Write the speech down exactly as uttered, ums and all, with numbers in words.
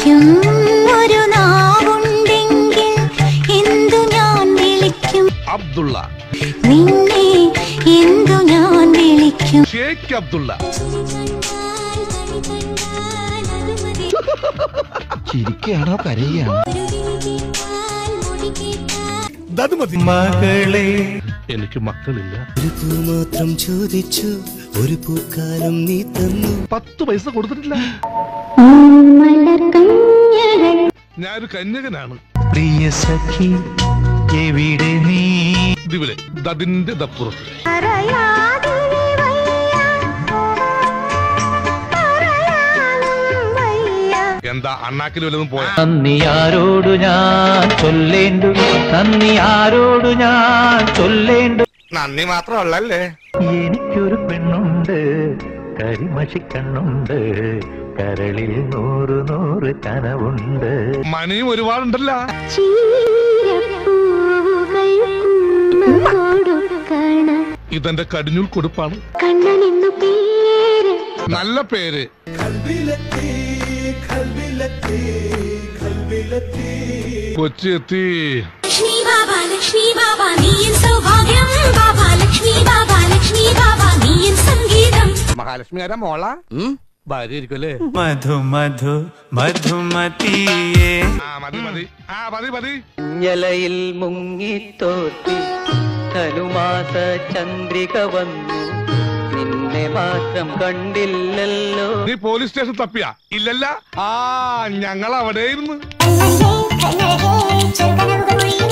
വിളിക്കും ഒരു നാവുണ്ടെങ്കിൽ എന്തു ഞാൻ വിളിക്കും അബ്ദുള്ള നിന്നെ എന്തു ഞാൻ വിളിക്കും ഷേഖ് അബ്ദുള്ള ചിരിക്കുകയാണോ കരയുകയാണോ മകളെ എനിക്ക് മക്കളില്ല ഒരു പൂ മാത്രം ചോദിച്ചു ഒരു പൂക്കാലം നീ തന്നു പത്ത് പൈസ കൊടുത്തിട്ടില്ല ഞാനൊരു കന്യകനാണ് പ്രിയ സഖി എവിടെ നീ ഇതിവിടെ ദതിന്റെ ദപ്പുറത്ത് എന്താ അണ്ണാക്കിൽ വല്ലതും പോയ നന്ദി ആരോടു ഞാൻ ചൊല്ലേണ്ടു നന്ദി ആരോടു ഞാൻ ചൊല്ലേണ്ടു നന്ദി മാത്രമല്ലേ എനിക്കൊരു പെണ്ണുണ്ട് കരിമഷിക്കണ്ണുണ്ട് കരളിൽ നൂറ് നൂറ് കനവുണ്ട് മണിയും ഒരുപാടുണ്ടല്ലോ ഇതെന്റെ കടിഞ്ഞൂൽ കൊടുപ്പാണ് നല്ല പേര് കൊച്ചി എത്തി ലക്ഷ്മി ബാബ ലക്ഷ്മി ബാബ നീയൻ സൗഭാഗ്യം ബാബ ലക്ഷ്മി ബാബ ലക്ഷ്മി ബാബ നീയൻ സംഗീതം മഹാലക്ഷ്മിയാരാ മോള ഭാര്യ ഇരിക്കുമല്ലേ മധു മധു മധുമതിയേ ആ മതി മതി ആ മതി മതി ഞലയിൽ മുങ്ങിത്തോത്തി ധനുമാസ ചന്ദ്രിക വന്നു നിന്നെ മാത്രം കണ്ടില്ലല്ലോ നീ പോലീസ് സ്റ്റേഷൻ തപ്പിയാ ഇല്ലല്ല ആ ഞങ്ങൾ അവിടെ ഇരുന്ന് കണ്ണഴകേ ചെറുകനവുകൾ